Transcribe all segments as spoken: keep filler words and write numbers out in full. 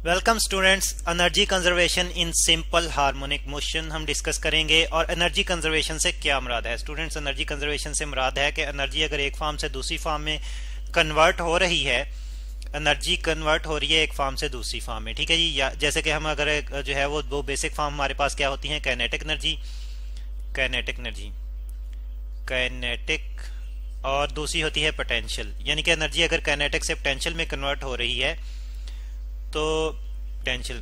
Welcome students. Energy conservation in simple harmonic motion हम discuss करेंगे। और एनर्जी कंजर्वेशन से क्या मुराद है स्टूडेंट्स? एनर्जी कंजर्वेशन से मुराद है कि एनर्जी अगर एक फॉर्म से दूसरी फॉर्म में कन्वर्ट हो रही है, एनर्जी कन्वर्ट हो रही है एक फॉर्म से दूसरी फॉर्म में, ठीक है जी। या जैसे कि हम अगर जो है वो दो बेसिक फॉर्म हमारे पास क्या होती हैं, kinetic energy, kinetic energy kinetic और दूसरी होती है पोटेंशियल। यानी कि एनर्जी अगर काइनेटिक से पोटेंशियल में कन्वर्ट हो रही है तो पोटेंशियल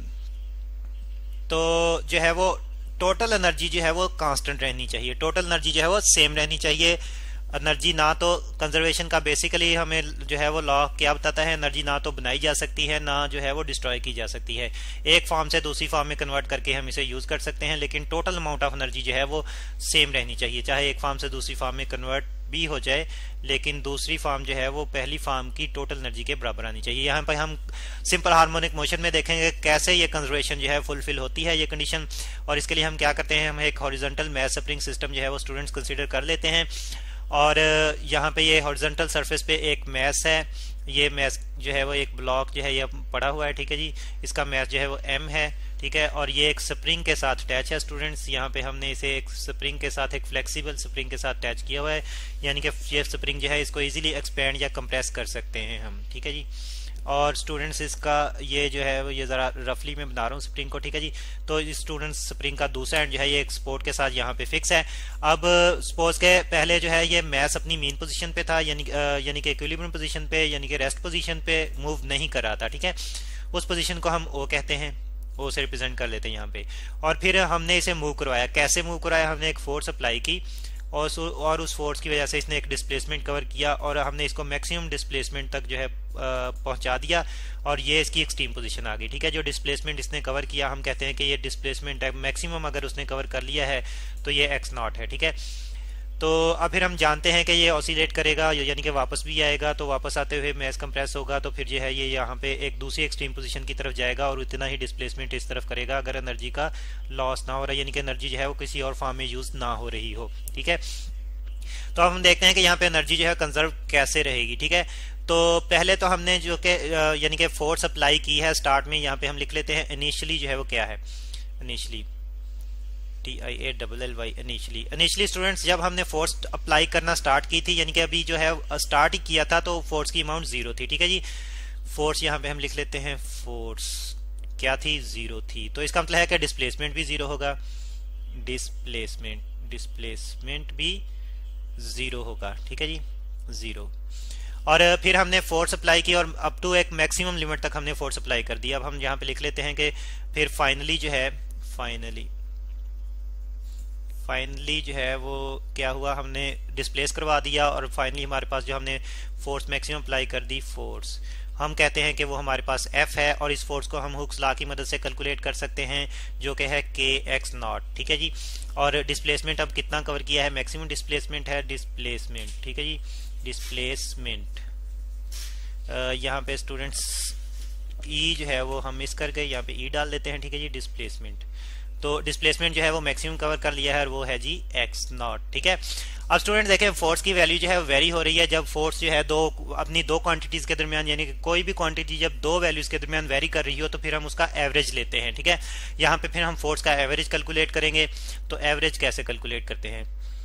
तो जो है वो टोटल एनर्जी जो है वो कांस्टेंट रहनी चाहिए, टोटल एनर्जी जो है वो सेम रहनी चाहिए। एनर्जी ना तो कंजर्वेशन का बेसिकली हमें जो है वो लॉ क्या बताता है, एनर्जी ना तो बनाई जा सकती है ना जो है वो डिस्ट्रॉय की जा सकती है। एक फॉर्म से दूसरी फॉर्म में कन्वर्ट करके हम इसे यूज कर सकते हैं, लेकिन टोटल अमाउंट ऑफ एनर्जी जो है वो सेम रहनी चाहिए। चाहे एक फॉर्म से दूसरी फॉर्म में कन्वर्ट भी हो जाए, लेकिन दूसरी फॉर्म जो है वो पहली फॉर्म की टोटल एनर्जी के बराबर आनी चाहिए। यहाँ पर हम सिंपल हार्मोनिक मोशन में देखेंगे कैसे ये कंजर्वेशन जो है फुलफिल होती है ये कंडीशन। और इसके लिए हम क्या करते हैं, हम एक हॉरिजॉन्टल मैस स्प्रिंग सिस्टम जो है वो स्टूडेंट्स कंसीडर कर लेते हैं। और यहाँ पे ये हॉरिजॉन्टल सरफेस पे एक मैस है, ये मैस जो है वो एक ब्लॉक जो है ये पड़ा हुआ है, ठीक है जी। इसका मैस जो है वो एम है, ठीक है। और ये एक स्प्रिंग के साथ अटैच है स्टूडेंट्स। यहाँ पे हमने इसे एक स्प्रिंग के साथ, एक फ्लेक्सिबल स्प्रिंग के साथ अटैच किया हुआ है, यानी कि ये स्प्रिंग जो है इसको इजीली एक्सपेंड या कंप्रेस कर सकते हैं हम, ठीक है जी। और स्टूडेंट्स इसका ये जो है ये जरा रफली में बना रहा हूँ स्प्रिंग को, ठीक है जी। तो इस स्टूडेंट्स स्प्रिंग का दूसरा एंड जो है ये एक सपोर्ट के साथ यहाँ पे फिक्स है। अब सपोज के पहले जो है ये मैस अपनी मेन पोजीशन पे था, यानी यानी कि इक्विलिब्रियम पोजीशन पे, यानी कि रेस्ट पोजीशन पे मूव नहीं कर रहा था, ठीक है। उस पोजीशन को हम ओ कहते हैं, ओ से रिप्रेजेंट कर लेते हैं यहाँ पे। और फिर हमने इसे मूव करवाया। कैसे मूव करवाया? हमने एक फोर्स अप्लाई की और और उस फोर्स की वजह से इसने एक डिस्प्लेसमेंट कवर किया और हमने इसको मैक्सिमम डिस्प्लेसमेंट तक जो है पहुंचा दिया और ये इसकी एक्सट्रीम पोजीशन आ गई, ठीक है। जो डिस्प्लेसमेंट इसने कवर किया हम कहते हैं कि ये डिस्प्लेसमेंट मैक्सिमम अगर उसने कवर कर लिया है तो ये एक्स नॉट है, ठीक है। तो अब फिर हम जानते हैं कि ये ऑसिलेट करेगा, यानी कि वापस भी आएगा, तो वापस आते हुए मैस कंप्रेस होगा, तो फिर जो है ये यहाँ पे एक दूसरी एक्सट्रीम पोजीशन की तरफ जाएगा और उतना ही डिस्प्लेसमेंट इस तरफ करेगा अगर एनर्जी का लॉस ना हो रहा है, यानी कि एनर्जी जो है वो किसी और फॉर्म में यूज ना हो रही हो, ठीक है। तो अब हम देखते हैं कि यहाँ पे एनर्जी जो है कंजर्व कैसे रहेगी, ठीक है। तो पहले तो हमने जो कि यानी कि फोर्स अप्लाई की है स्टार्ट में, यहाँ पे हम लिख लेते हैं इनिशियली जो है वो क्या है, initially T I A double L Y initially. Initially students जब हमने फोर्स अप्लाई करना स्टार्ट की थी, यानी कि अभी जो है स्टार्ट ही किया था, तो फोर्स की अमाउंट जीरो थी, ठीक है जी। फोर्स यहाँ पे हम लिख लेते हैं, फोर्स क्या थी, जीरो थी। तो इसका मतलब है कि डिस्प्लेसमेंट भी जीरो होगा, डिस्प्लेसमेंट डिस्प्लेसमेंट भी जीरो होगा, ठीक है जी, जीरो। और फिर हमने फोर्स अप्लाई की और अप टू एक मैक्सिमम लिमिट तक हमने फोर्स अप्लाई कर दिया। अब हम यहाँ पे लिख लेते हैं कि फिर फाइनली जो है फाइनली फाइनली जो है वो क्या हुआ, हमने डिस्प्लेस करवा दिया और फाइनली हमारे पास जो हमने फोर्स मैक्सिमम अप्लाई कर दी, फोर्स हम कहते हैं कि वो हमारे पास F है। और इस फोर्स को हम हुक्स लॉ की मदद से कैलकुलेट कर सकते हैं जो कि है के एक्स नॉट, ठीक है जी। और डिस्प्लेसमेंट अब कितना कवर किया है, मैक्सिमम डिस्प्लेसमेंट है डिस्प्लेसमेंट, ठीक है जी, डिस्प्लेसमेंट। यहाँ पे स्टूडेंट्स ई जो है वो हम मिस कर गए, यहाँ पे ई डाल देते हैं, ठीक है जी, डिस्प्लेसमेंट। तो डिस्प्लेसमेंट जो है वो मैक्सिमम कवर कर लिया है और वो है जी एक्स नॉट, ठीक है। अब स्टूडेंट देखें फोर्स की वैल्यू जो है वेरी हो रही है। जब फोर्स जो है दो अपनी दो क्वांटिटीज के दरमियान, यानी कि कोई भी क्वांटिटी जब दो वैल्यूज के दरमियान वेरी कर रही हो तो फिर हम उसका एवरेज लेते हैं, ठीक है। यहाँ पे फिर हम फोर्स का एवरेज कैलकुलेट करेंगे। तो एवरेज कैसे कैलकुलेट करते हैं,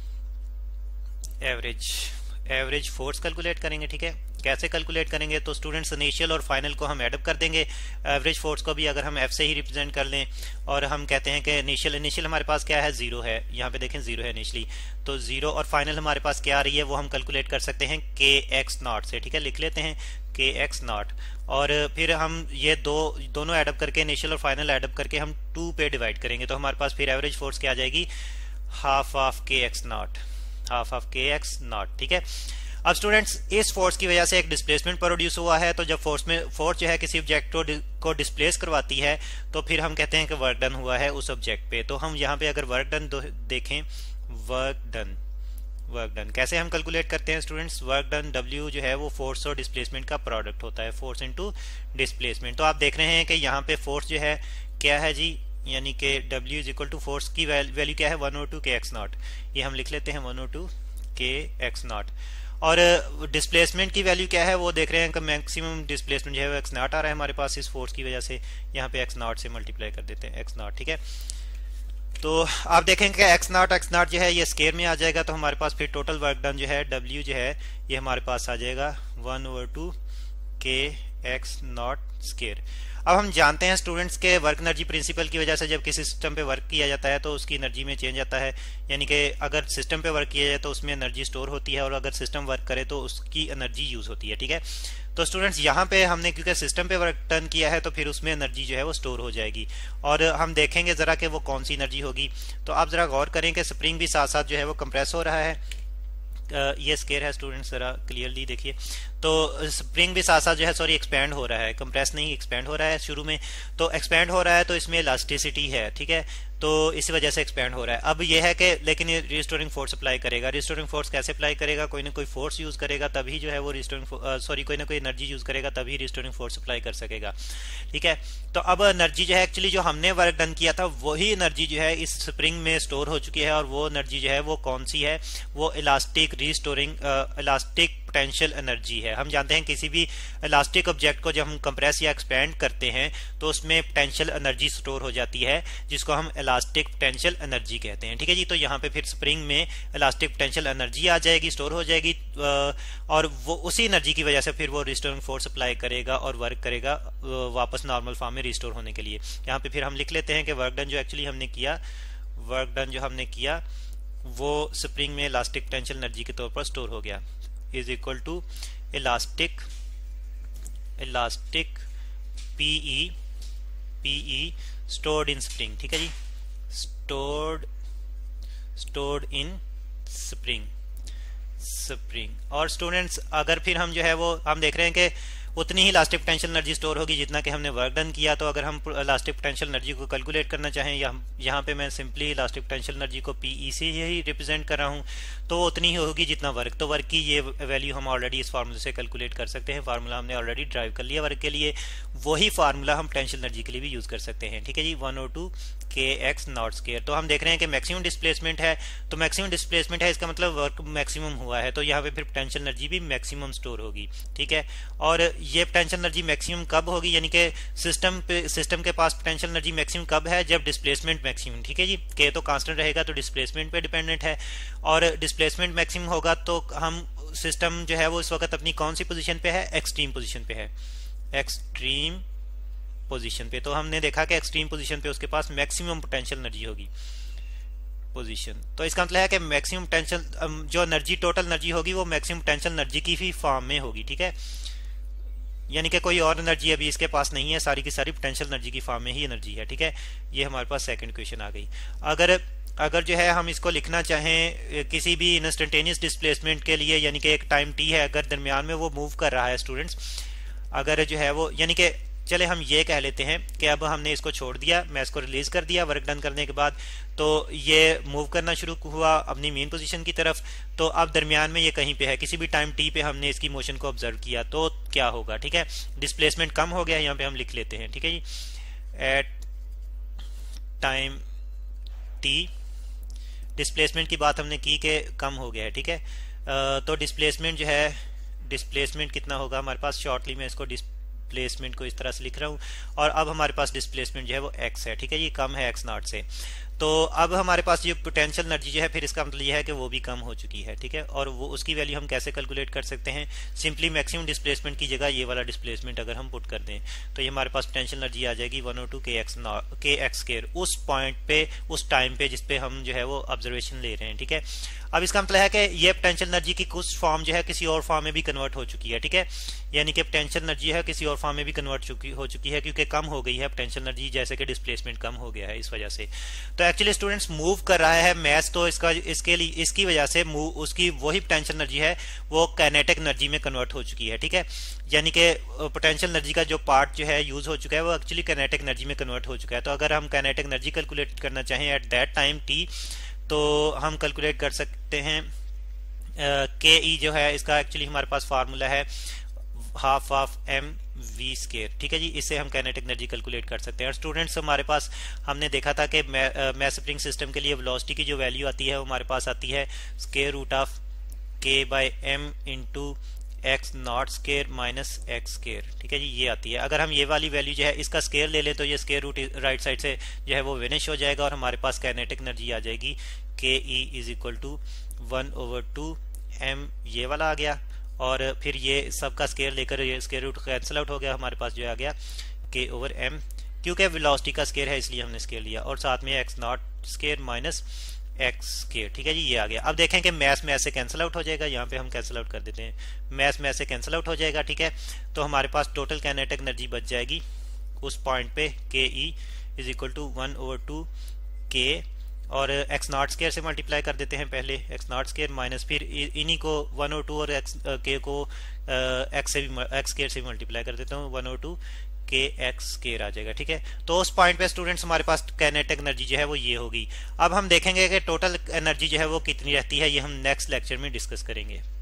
एवरेज एवरेज फोर्स कैलकुलेट करेंगे, ठीक है। कैसे कैलकुलेट करेंगे? तो स्टूडेंट्स इनिशियल और फाइनल को हम एडअप कर देंगे। एवरेज फोर्स को भी अगर हम एफ से ही रिप्रेजेंट कर लें और हम कहते हैं कि इनिशियल इनिशियल हमारे पास क्या है, जीरो है, यहाँ पे देखें जीरो है इनिशियली, तो जीरो। और फाइनल हमारे पास क्या आ रही है वो हम कैलकुलेट कर सकते हैं के एक्स नॉट से, ठीक है। लिख लेते हैं के एक्स नॉट और फिर हम ये दो दोनों एडअप करके इनिशियल और फाइनल एडअप करके हम टू पे डिवाइड करेंगे, तो हमारे पास फिर एवरेज फोर्स क्या आ जाएगी, half of K x naught, half of K x naught, ठीक है। अब स्टूडेंट्स इस फोर्स की वजह से एक डिस्प्लेसमेंट प्रोड्यूस हुआ है। तो जब फोर्स में फोर्स जो है किसी ऑब्जेक्ट को, को डिस्प्लेस करवाती है तो फिर हम कहते हैं कि वर्क डन हुआ है उस ऑब्जेक्ट पे। तो हम यहाँ पे अगर वर्क डन देखें, वर्क डन वर्क डन कैसे हम कैलकुलेट करते हैं स्टूडेंट्स, वर्क डन डब्ल्यू जो है वो फोर्स और डिस्प्लेसमेंट का प्रोडक्ट होता है, फोर्स इनटू डिस्प्लेसमेंट। तो आप देख रहे हैं कि यहाँ पे फोर्स जो है क्या है जी, यानी कि W is equal to force की वैल्यू क्या है, one O two K x naught. ये हम लिख लेते हैं one O two K x naught. और डिस्प्लेसमेंट की वैल्यू क्या है वो देख रहे हैं कि मैक्सिमम डिस्प्लेसमेंट जो है वो एक्स नॉट आ रहा है हमारे पास इस फोर्स की वजह से। यहाँ पे एक्स नॉट से मल्टीप्लाई कर देते हैं एक्स नॉट, ठीक है। तो आप देखेंगे कि एक्स नॉट एक्स नॉट जो है ये स्केयर में आ जाएगा, तो हमारे पास फिर टोटल वर्क डन जो है डब्ल्यू जो है ये हमारे पास आ जाएगा one over two K x naught square. अब हम जानते हैं स्टूडेंट्स के वर्क एनर्जी प्रिंसिपल की वजह से जब किसी सिस्टम पे वर्क किया जाता है तो उसकी एनर्जी में चेंज आता है, यानी कि अगर सिस्टम पे वर्क किया जाए तो उसमें एनर्जी स्टोर होती है और अगर सिस्टम वर्क करे तो उसकी एनर्जी यूज होती है, ठीक है। तो स्टूडेंट्स यहाँ पे हमने क्योंकि सिस्टम पे वर्क डन किया है तो फिर उसमें एनर्जी जो है वो स्टोर हो जाएगी और हम देखेंगे जरा कि वो कौन सी एनर्जी होगी। तो आप जरा गौर करें कि स्प्रिंग भी साथ साथ जो है वो कंप्रेस हो रहा है। Uh, ये स्केयर है स्टूडेंट्स, जरा क्लियरली देखिए। तो स्प्रिंग भी साथ साथ जो है सॉरी एक्सपैंड हो रहा है, कंप्रेस नहीं एक्सपैंड हो रहा है शुरू में। तो एक्सपैंड हो रहा है तो इसमें इलास्टिसिटी है, ठीक है, तो इसी वजह से एक्सपैंड हो रहा है। अब यह है कि लेकिन ये रिस्टोरिंग फोर्स अप्लाई करेगा। रिस्टोरिंग फोर्स कैसे अप्लाई करेगा? कोई ना कोई फोर्स यूज करेगा तभी जो है वो रिस्टोरिंग सॉरी कोई ना कोई एनर्जी यूज करेगा तभी रिस्टोरिंग फोर्स अप्लाई कर सकेगा, ठीक है। तो अब एनर्जी जो है एक्चुअली जो हमने वर्क डन किया था वही एनर्जी जो है इस स्प्रिंग में स्टोर हो चुकी है और वो एनर्जी जो है वो कौन सी है? वो elastic restoring elastic potential energy है। हम जानते हैं किसी भी इलास्टिक ऑब्जेक्ट को जब हम कंप्रेस या एक्सपेंड करते हैं तो उसमें पोटेंशियल एनर्जी स्टोर हो जाती है जिसको हम इलास्टिक पोटेंशियल एनर्जी कहते हैं, ठीक है जी। तो यहाँ पे फिर स्प्रिंग में इलास्टिक पोटेंशियल एनर्जी आ जाएगी, स्टोर हो जाएगी और वो उसी एनर्जी की वजह से फिर वो रिस्टोरिंग फोर्स अप्लाई करेगा और वर्क करेगा वापस नॉर्मल फॉर्म में रिस्टोर होने के लिए। यहाँ पे फिर हम लिख लेते हैं कि वर्क डन जो एक्चुअली हमने किया वर्क डन जो हमने किया वो स्प्रिंग में इलास्टिक पोटेंशियल एनर्जी के तौर पर स्टोर हो गया is equal to elastic elastic PE PE stored in spring, ठीक है जी, stored stored in spring spring. और स्टूडेंट्स अगर फिर हम जो है वो हम देख रहे हैं कि उतनी ही इलास्टिक पोटेंशियल एनर्जी स्टोर होगी जितना कि हमने वर्क डन किया। तो अगर हम इलास्टिक पोटेंशियल एनर्जी को कैलकुलेट करना चाहें या यहाँ पे मैं सिंपली इलास्टिक पोटेंशियल एनर्जी को पीई से ही रिप्रेजेंट कर रहा हूँ तो उतनी ही होगी जितना वर्क। तो वर्क की ये वैल्यू हम ऑलरेडी इस फार्मूले से कैलकुलेट कर सकते हैं। फार्मूला हमने ऑलरेडी ड्राइव कर लिया वर्क के लिए, वही फार्मूला हम पोटेंशियल एनर्जी के लिए भी यूज कर सकते हैं, ठीक है जी। One O two K x naught square. तो हम देख रहे हैं कि मैक्सिमम डिस्प्लेसमेंट है, तो मैक्सिमम डिस्प्लेसमेंट है इसका मतलब वर्क मैक्सिमम हुआ है, तो यहाँ पे फिर पोटेंशियल एनर्जी भी मैक्सिमम स्टोर होगी, ठीक है। और ये पोटेंशियल एनर्जी मैक्सिमम कब होगी, यानी कि सिस्टम पे सिस्टम के पास पोटेंशियल एनर्जी मैक्सिमम कब है? जब डिस्प्लेसमेंट मैक्सिमम, ठीक है जी। के तो कांस्टेंट रहेगा तो डिस्प्लेसमेंट पे डिपेंडेंट है और डिस्प्लेसमेंट मैक्सिमम होगा तो हम सिस्टम जो है वो इस वक्त अपनी कौन सी पोजीशन पे है? एक्सट्रीम पोजीशन पे है, एक्सट्रीम पोजीशन पे। तो हमने देखा कि एक्सट्रीम पोजीशन पे उसके पास मैक्सिमम पोटेंशियल एनर्जी होगी पोजीशन। तो इसका मतलब है कि मैक्सिमम पोटेंशियल जो एनर्जी टोटल एनर्जी होगी वो मैक्सिमम पोटेंशियल एनर्जी की ही फॉर्म में होगी, ठीक है। यानी कि कोई और एनर्जी अभी इसके पास नहीं है, सारी की सारी पोटेंशियल एनर्जी की फॉर्म में ही एनर्जी है, ठीक है। ये हमारे पास सेकंड क्वेश्चन आ गई। अगर अगर जो है हम इसको लिखना चाहें किसी भी इंस्टेंटेनियस डिस्प्लेसमेंट के लिए, यानी कि एक टाइम टी है, अगर दरमियान में वो मूव कर रहा है स्टूडेंट्स, अगर जो है वो यानी कि चले हम ये कह लेते हैं कि अब हमने इसको छोड़ दिया, मैं इसको रिलीज कर दिया वर्क डन करने के बाद, तो ये मूव करना शुरू हुआ अपनी मेन पोजीशन की तरफ। तो अब दरमियान में ये कहीं पे है, किसी भी टाइम टी पे हमने इसकी मोशन को ऑब्जर्व किया तो क्या होगा, ठीक है। डिस्प्लेसमेंट कम हो गया, यहाँ पे हम लिख लेते हैं, ठीक है जी। एट टाइम टी डिस्प्लेसमेंट की बात हमने की कि कम हो गया है, ठीक है। तो डिस्प्लेसमेंट जो है डिस्प्लेसमेंट कितना होगा हमारे पास? शॉर्टली मैं इसको डिस्प्लेसमेंट को इस तरह से लिख रहा हूँ और अब हमारे पास डिस्प्लेसमेंट जो है वो एक्स है, ठीक है, ये कम है एक्स नॉट से। तो अब हमारे पास ये पोटेंशियल एनर्जी जो है फिर इसका मतलब ये है कि वो भी कम हो चुकी है, ठीक है। और वो उसकी वैल्यू हम कैसे कैलकुलेट कर सकते हैं? सिंपली मैक्सिमम डिस्प्लेसमेंट की जगह ये वाला डिस्प्लेसमेंट अगर हम पुट कर दें तो ये हमारे पास पोटेंशियल एनर्जी आ जाएगी one O two K x K x square उस पॉइंट पे उस टाइम पे जिसपे हम जो है वो ऑब्जर्वेशन ले रहे हैं, ठीक है। अब इसका मतलब है कि ये पोटेंशियल एनर्जी की कुछ फॉर्म जो है किसी और फॉर्म में भी कन्वर्ट हो चुकी है, ठीक है। यानी कि पोटेंशियल एनर्जी है किसी और फॉर्म में भी कन्वर्ट चुकी हो चुकी है क्योंकि कम हो गई है पोटेंशियल एनर्जी, जैसे कि डिस्प्लेसमेंट कम हो गया है इस वजह से। तो एक्चुअली स्टूडेंट्स मूव कर रहा है मैस, तो इसका इसके लिए इसकी वजह से मूव उसकी वही पोटेंशियल एनर्जी है वो काइनेटिक एनर्जी में कन्वर्ट हो चुकी है, ठीक है। यानी कि पोटेंशियल एनर्जी का जो पार्ट जो है यूज हो चुका है वो एक्चुअली काइनेटिक एनर्जी में कन्वर्ट हो चुका है। तो अगर हम काइनेटिक एनर्जी कैलकुलेट करना चाहें एट दैट टाइम टी तो हम कैलकुलेट कर सकते हैं के ई जो है इसका एक्चुअली हमारे पास फार्मूला है half of M V square, ठीक है जी। इससे हम काइनेटिक एनर्जी कैलकुलेट कर सकते हैं। और स्टूडेंट्स हमारे पास हमने देखा था कि मैस स्प्रिंग सिस्टम के लिए वेलोसिटी की जो वैल्यू आती है वो हमारे पास आती है square root of K by M into x naught square minus x square. ठीक है जी, ये आती है। अगर हम ये वाली वैल्यू जो है इसका स्केयर ले लें तो ये स्केयर रूट राइट साइड से जो है वो विनिश हो जाएगा और हमारे पास काइनेटिक एनर्जी आ जाएगी K E is equal to one over two M, ये वाला आ गया, और फिर ये सबका स्केयर लेकर ये स्केयर रूट कैंसिल आउट हो गया, हमारे पास जो आ गया के ओवर एम, क्योंकि वेलोसिटी का स्केयर है इसलिए हमने स्केयर लिया, और साथ में x naught square minus x square. ठीक है जी, ये आ गया। अब देखें कि मैथ में ऐसे कैंसिल आउट हो जाएगा, यहाँ पे हम कैंसिल आउट कर देते हैं, मैथ में ऐसे कैंसिल आउट हो जाएगा। ठीक है, तो हमारे पास टोटल काइनेटिक एनर्जी बच जाएगी उस पॉइंट पे K E is equal to one over two K, और एक्स नॉट स्केयर से मल्टीप्लाई कर देते हैं पहले, एक्स नॉट स्केयर माइनस फिर इन्हीं को वन ओवर टू और एक्स के को एक्स से भी एक्स स्केयर से मल्टीप्लाई कर देता हूँ, one over two K x square आ जाएगा। ठीक है, तो उस पॉइंट पे स्टूडेंट्स हमारे पास काइनेटिक एनर्जी जो है वो ये होगी। अब हम देखेंगे कि टोटल एनर्जी जो है वो कितनी रहती है, ये हम नेक्स्ट लेक्चर में डिस्कस करेंगे।